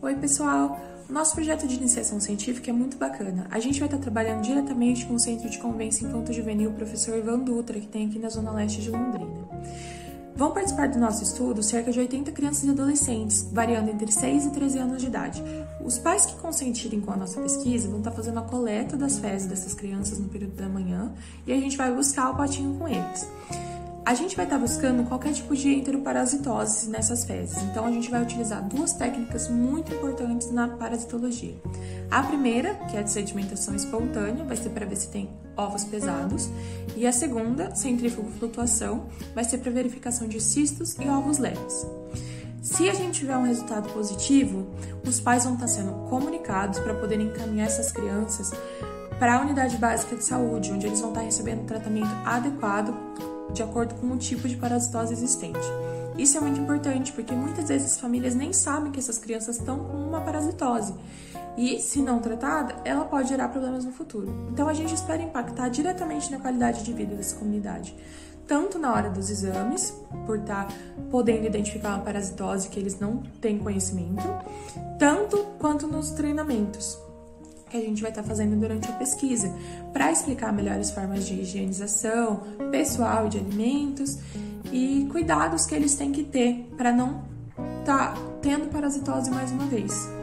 Oi, pessoal! O nosso projeto de iniciação científica é muito bacana. A gente vai estar trabalhando diretamente com o Centro de Convivência Infanto-Juvenil Professor Ivan Dutra, que tem aqui na Zona Leste de Londrina. Vão participar do nosso estudo cerca de 80 crianças e adolescentes, variando entre 6 e 13 anos de idade. Os pais que consentirem com a nossa pesquisa vão estar fazendo a coleta das fezes dessas crianças no período da manhã e a gente vai buscar o potinho com eles. A gente vai estar buscando qualquer tipo de enteroparasitose nessas fezes, então a gente vai utilizar duas técnicas muito importantes na parasitologia. A primeira, que é a de sedimentação espontânea, vai ser para ver se tem ovos pesados, e a segunda, centrífugo flutuação, vai ser para verificação de cistos e ovos leves. Se a gente tiver um resultado positivo, os pais vão estar sendo comunicados para poderem encaminhar essas crianças para a unidade básica de saúde, onde eles vão estar recebendo tratamento adequado de acordo com o tipo de parasitose existente. Isso é muito importante, porque muitas vezes as famílias nem sabem que essas crianças estão com uma parasitose. E, se não tratada, ela pode gerar problemas no futuro. Então, a gente espera impactar diretamente na qualidade de vida dessa comunidade. Tanto na hora dos exames, por estar podendo identificar uma parasitose que eles não têm conhecimento, tanto quanto nos treinamentos que a gente vai estar fazendo durante a pesquisa, para explicar melhores formas de higienização pessoal e de alimentos e cuidados que eles têm que ter para não estar tendo parasitose mais uma vez.